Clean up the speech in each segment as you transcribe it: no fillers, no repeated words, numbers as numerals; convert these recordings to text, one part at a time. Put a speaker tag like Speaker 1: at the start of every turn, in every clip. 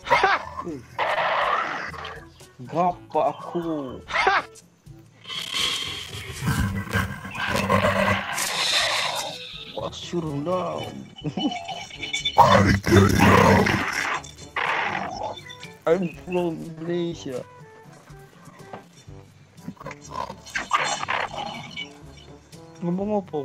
Speaker 1: Ngapa aku? What's your name? I'm from Malaysia. Ngomong apa?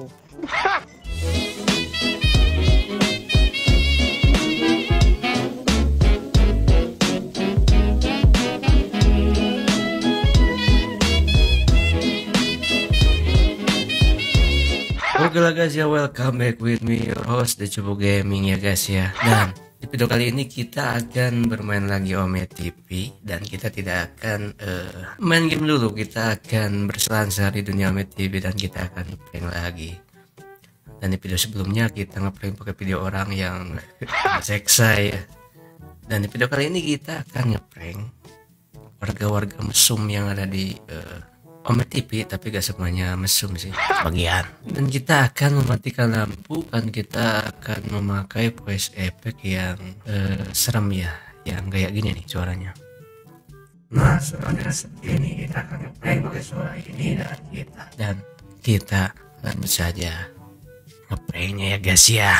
Speaker 2: Oke lah guys ya, welcome back with me your host The Cupu Gaming ya guys ya. Dan di video kali ini kita akan bermain lagi Ome TV. Dan kita tidak akan main game dulu, kita akan berselancar di dunia Ome TV dan kita akan ngeprank lagi. Dan di video sebelumnya kita ngeprank pakai video orang yang seksa ya. Dan di video kali ini kita akan ngeprank warga-warga mesum yang ada di Ome TV, tapi gak semuanya mesum sih, sebagian. Dan kita akan mematikan lampu dan kita akan memakai voice effect yang serem ya, yang kayak gini nih suaranya. Nah, suaranya seperti ini. Kita akan ngeprank pakai suara ini dan kita lanjut saja ngepranknya ya guys ya.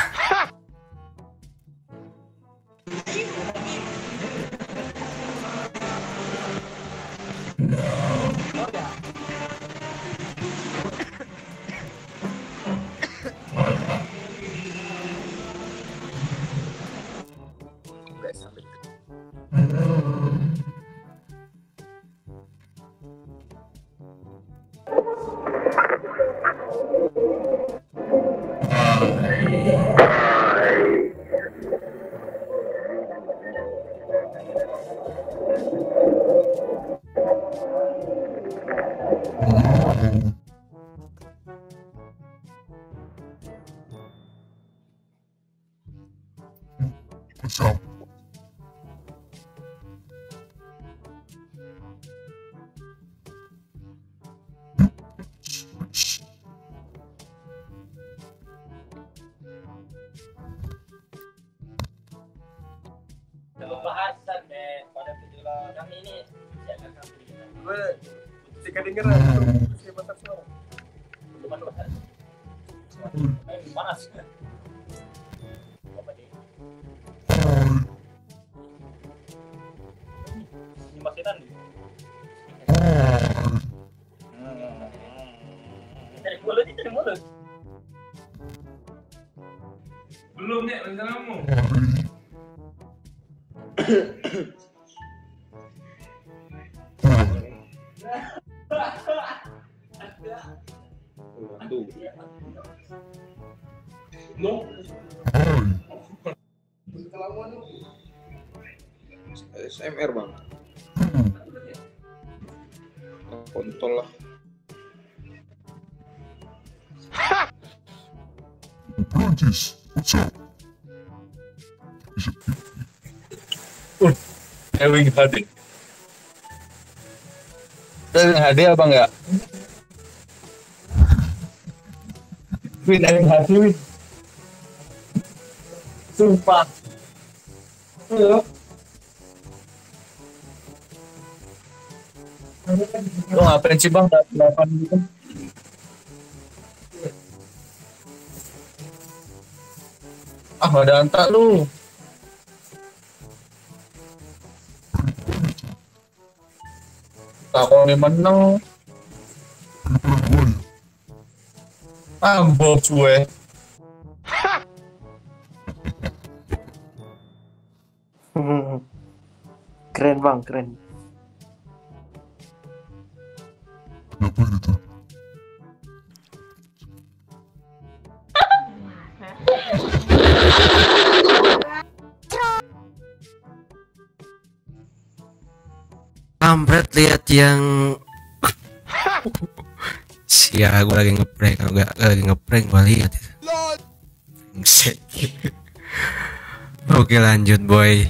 Speaker 3: Pembahasan deh pada video kami ini jangan kami
Speaker 4: gue jika dengeran saya batas suara
Speaker 3: teman bahas panas apa nih ini makinan nih dari mulut
Speaker 4: belum nih rencanamu no SMR bang kontol lah
Speaker 5: Prancis, what's up?
Speaker 6: Ewing HD. Ewing HD apa enggak? Win Ewing HD Win. Sumpah. Lo ngapain sih bang? 8 gitu. Ah ada antak lu. Takon ni menang. Ambo cuy.
Speaker 1: Keren bang, keren.
Speaker 5: Ngapain itu?
Speaker 2: Kampret, lihat yang sia, gue lagi ngeprank, gue lihat itu. Oke lanjut boy.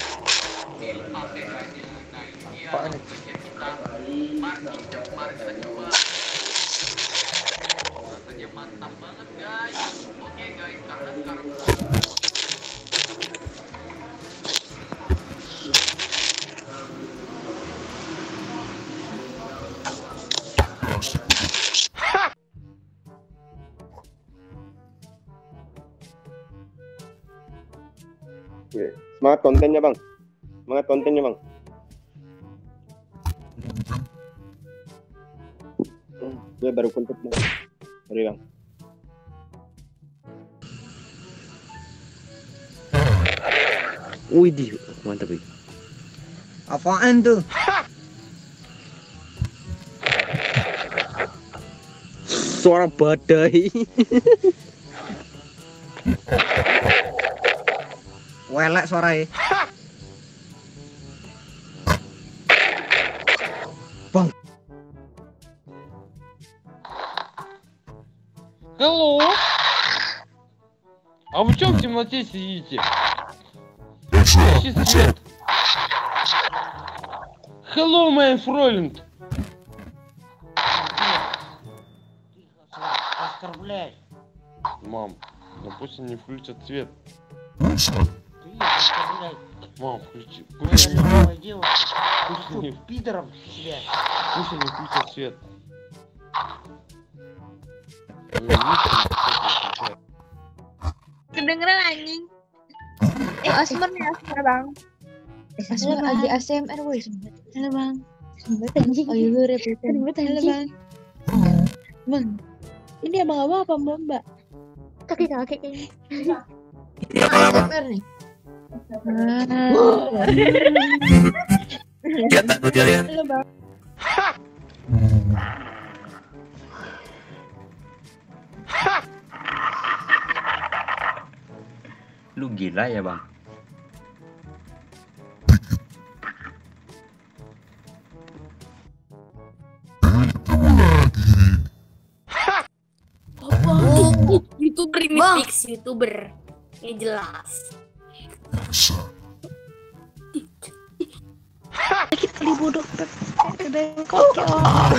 Speaker 1: Apaan itu?
Speaker 2: Rasanya mantap banget guys. Oke guys, karena sekarang
Speaker 4: Semangat kontennya bang. Semangat kontennya bang. Gue baru konten bang. Sorry bang.
Speaker 1: Widih, mantap ini. Apaan tuh? Suara badai. Welek suaranya. Bang.
Speaker 7: Hello? А вы чё в темноте сидите? Включи свет. Hello, my friend.
Speaker 3: Оскорбляй.
Speaker 7: Мам, ну пусть они включат свет.
Speaker 5: Outside.
Speaker 3: Ты оскорбляй.
Speaker 7: Мам, включи.
Speaker 3: Новая девушка.
Speaker 7: Пусть
Speaker 3: Что,
Speaker 7: они,
Speaker 3: пидором себя?
Speaker 7: пусть они включат свет.
Speaker 8: Kedengeran anjing. Asmar nih, Asmar bang. Asmar lagi ASMR woi. Halo bang. Oh iya gue repetan. Halo bang. Bang. Ini abang-abang apa mbak? Kakek ini. Ini ASMR nih.
Speaker 2: ya takut ya.
Speaker 8: Halo bang.
Speaker 1: Lu gila ya bang?
Speaker 9: YouTuber ini fix YouTuber. Ini jelas.
Speaker 5: Biasa.
Speaker 8: Sakit kali bodoh. Bengkok ya.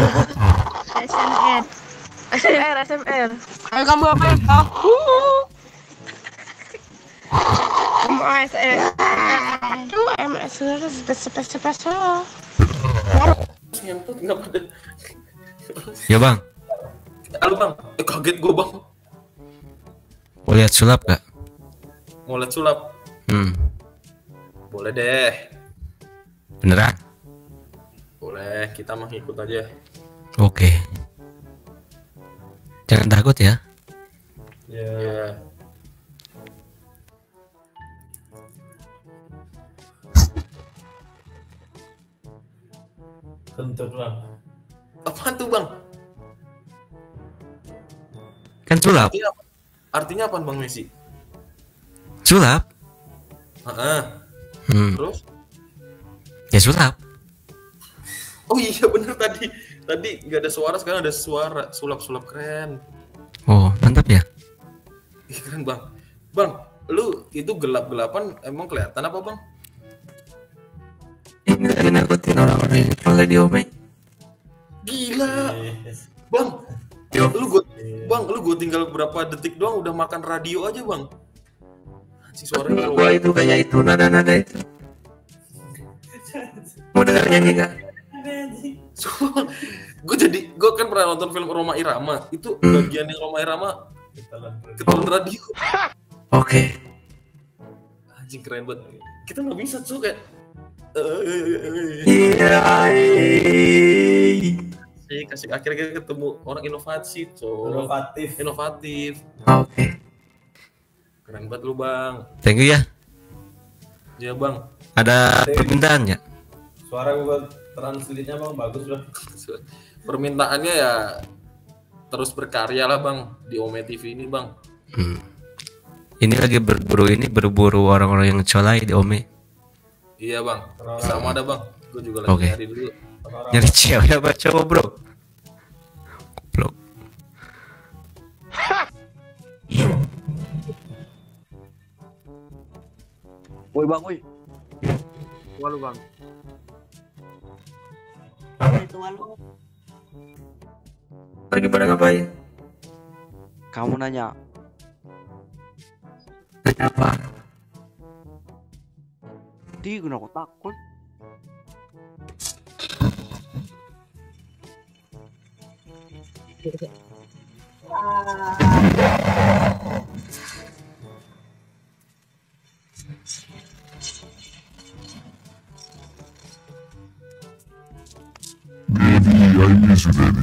Speaker 8: ASMR.
Speaker 9: Ayo kamu apa ya? Kamu ASMR. Kamu ASMR spesial.
Speaker 4: Nyentut kenapa ada?
Speaker 2: Ya bang,
Speaker 4: Halo bang. Kaget gue bang.
Speaker 2: mau lihat sulap gak?
Speaker 4: Mau lihat sulap? Boleh deh.
Speaker 2: Beneran?
Speaker 4: Boleh. Kita mah ikut aja.
Speaker 2: Oke. Jangan takut ya.
Speaker 4: Ya.
Speaker 3: Kentut bang.
Speaker 4: Apaan tuh bang?
Speaker 2: Kan sulap.
Speaker 4: Artinya apaan bang Messi?
Speaker 2: Sulap.
Speaker 4: Heeh. Terus?
Speaker 2: Ya sulap.
Speaker 4: Oh iya bener tadi nggak ada suara, sekarang ada suara. Sulap keren.
Speaker 2: Oh mantap ya.
Speaker 4: Ih, keren bang. Bang, lu itu gelap-gelapan emang kelihatan apa bang?
Speaker 2: Ini lagi nakutin orang-orang yang kalau di Ome.
Speaker 4: Gila. Bang, lu gue tinggal berapa detik doang udah makan radio aja bang. Si suaranya
Speaker 2: Gua itu kayak itu nada-nada itu. Mau denger nyanyi gak?
Speaker 4: gue kan pernah nonton film Roma Irama. Itu bagian yang Roma Irama ketelan radio.
Speaker 2: Oke.
Speaker 4: Anjing keren banget. Kita nggak bisa tuh kayak kasih akhirnya ketemu orang inovasi tuh. Inovatif.
Speaker 2: Oke.
Speaker 4: Keren banget lu bang.
Speaker 2: Thank you ya.
Speaker 4: Ya bang.
Speaker 2: Ada permintaan ya?
Speaker 3: Suara gue translate-nya bang bagus bang.
Speaker 4: Permintaannya ya terus berkarya lah bang di Ome TV ini bang.
Speaker 2: Ini lagi berburu orang-orang yang colai di Ome.
Speaker 4: Iya bang. Sama ada bang. Gue juga lagi nyari dulu.
Speaker 2: Nyari cewek apa cowok bro? Goblok.
Speaker 1: Woi bang, woi.
Speaker 3: Walu bang.
Speaker 9: Itu walu.
Speaker 2: Lagi pada ngapain?
Speaker 10: Kamu nanya.
Speaker 2: Nanya apa?
Speaker 10: Di guna aku takut.
Speaker 5: Baby, I miss you, baby.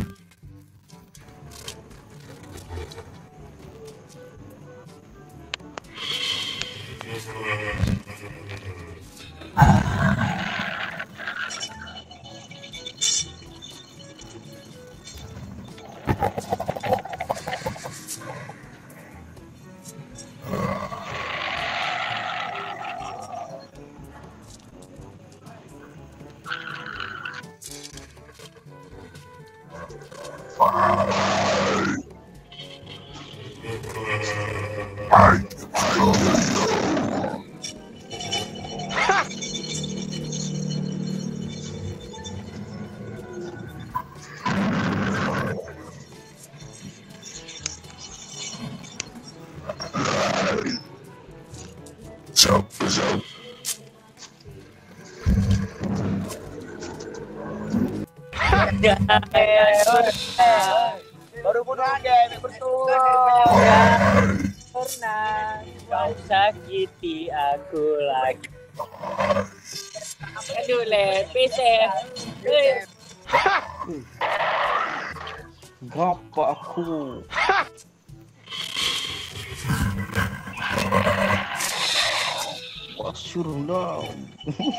Speaker 3: Baru bunuh game bertuah. Pernah kau sakiti aku lagi. Aduh PC.
Speaker 10: Ngapa aku? What's your name?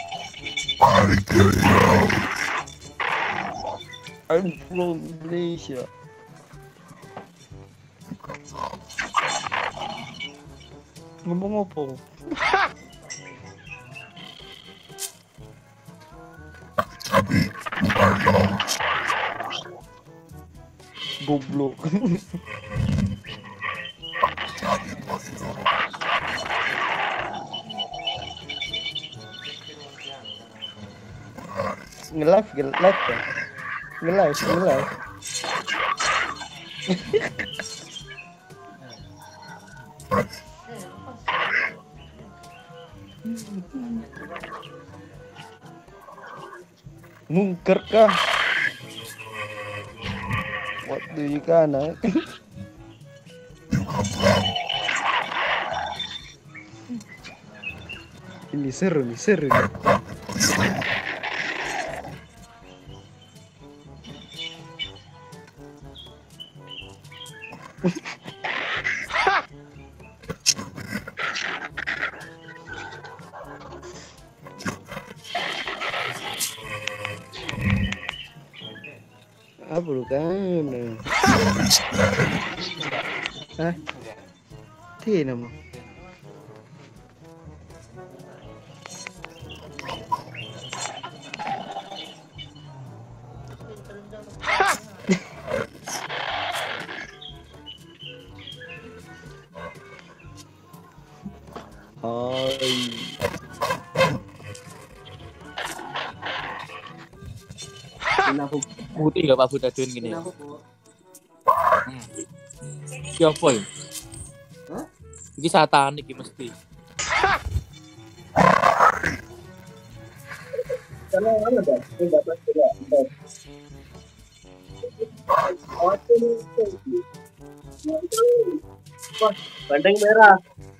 Speaker 10: I'm from Malaysia. Ngomong apa? Goblok. Nge-live ya? Nge-live. Mungker kah? What do you gonna? Ini seru nih. Apa lu kan? Hah? Tidak nama.
Speaker 3: Putih gak Pak Budadun gini. Siapa ya? Ini satanik iki mesti. Bandeng merah.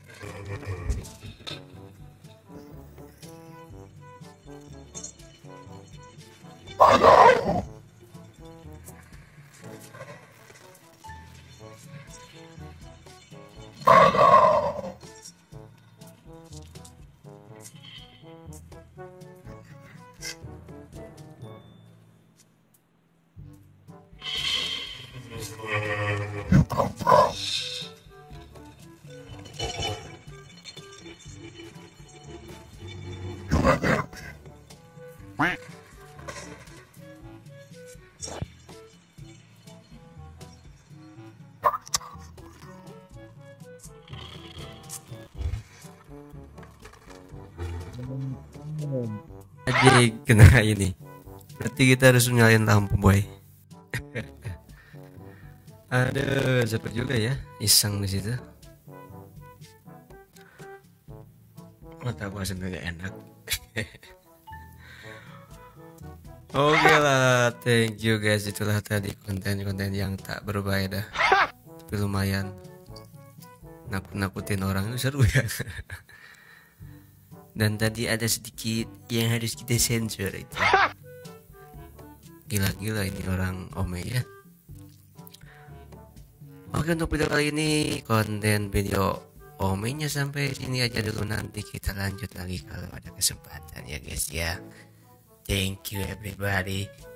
Speaker 2: Aja kena ini. Berarti kita harus nyalain lampu, boy. Ada cepet juga ya, iseng di situ. Mata gua sendiri enak. Oke lah, thank you guys. Itulah tadi konten-konten yang tak berfaedah, tapi lumayan nakut-nakutin orang itu seru ya. Dan tadi ada sedikit yang harus kita sensor itu. Gila-gila ini orang Ome ya. Oke, untuk video kali ini konten video Ome-nya sampai sini aja dulu. Nanti kita lanjut lagi kalau ada kesempatan ya guys ya. Thank you everybody.